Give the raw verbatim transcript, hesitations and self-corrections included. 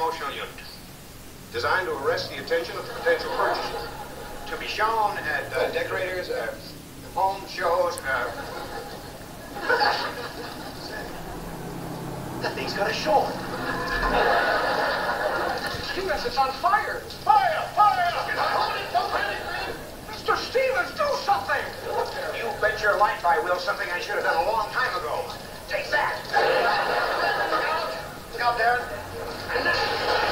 promotional unit designed to arrest the attention of the potential purchaser. To be shown at uh, decorators, uh, home shows. Uh... That thing's got a short. Stevens, it's on fire! Fire! Fire! Hold it! Don't panic, man! Mister Stevens, do something! You bet your life I will. Something I should have done a long time ago. Take that! Look out! Look out, Darren! And then...